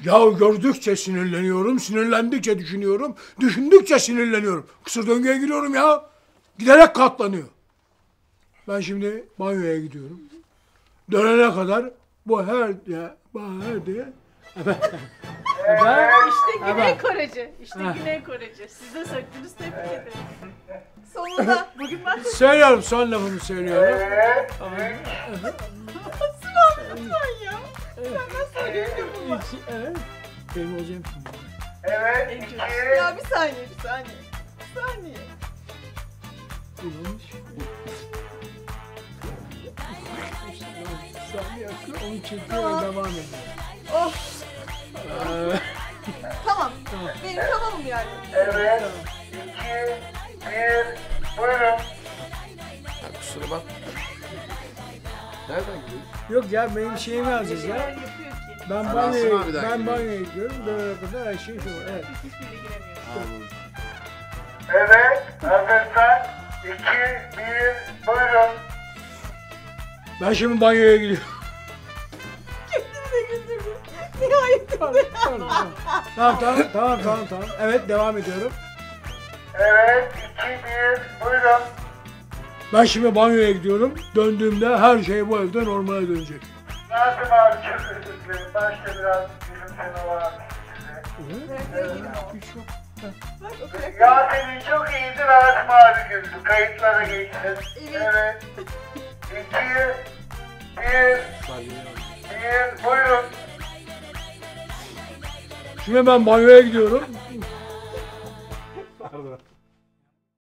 Ya gördükçe sinirleniyorum, sinirlendikçe düşünüyorum, düşündükçe sinirleniyorum. Kısır döngüye giriyorum ya. Giderek katlanıyor. Ben şimdi banyoya gidiyorum. Dönene kadar bu her diye. İşte Güney Korece. İşte Güney Korece. Siz de söktünüz, tebrik ederim. Sonunda bugün ben de Söylüyorum, son lafımı söylüyorum. lütfen ya. Sen nasıl söylüyorsun bu? Evet. Benim olacağım şimdi. Evet. Ya bir saniye, bir saniye. Bir saniye. Olmuş. Saniye akıyor, onu çekiyor ve devam ediyor. Oh. Tamam. Benim tamamım yani. Evet. 2, 1, buyurun. Ya kusura bak. Nereden gidiyorsun? Yok ya, benim şeyimi alacağız Neler ya. yapıyor ki? Ben Rasim banyoya, abiden ben gidiyor. banyoya gidiyorum. Dönene kadar her şey şu. Evet. Hiçbirine giremiyor. Anladım. Evet. Hazırsan 2, 1, buyurun. Ben şimdi banyoya gidiyorum. Kendini de güldürdü. Nihayetinde. Tamam. Evet, devam ediyorum. Evet. 2, 1, buyurun. Ben şimdi banyoya gidiyorum. Döndüğümde her şey bu evde normale dönecek. Nazım abi çok özür dilerim. Başta biraz gülümseme vardı size. Bak o kadar. Yasemin çok iyiydi. Nazım abi güldü. Kayıtlara geçsin. Evet. Evet. 2, 1, buyurun. Şimdi ben banyoya gidiyorum. Pardon.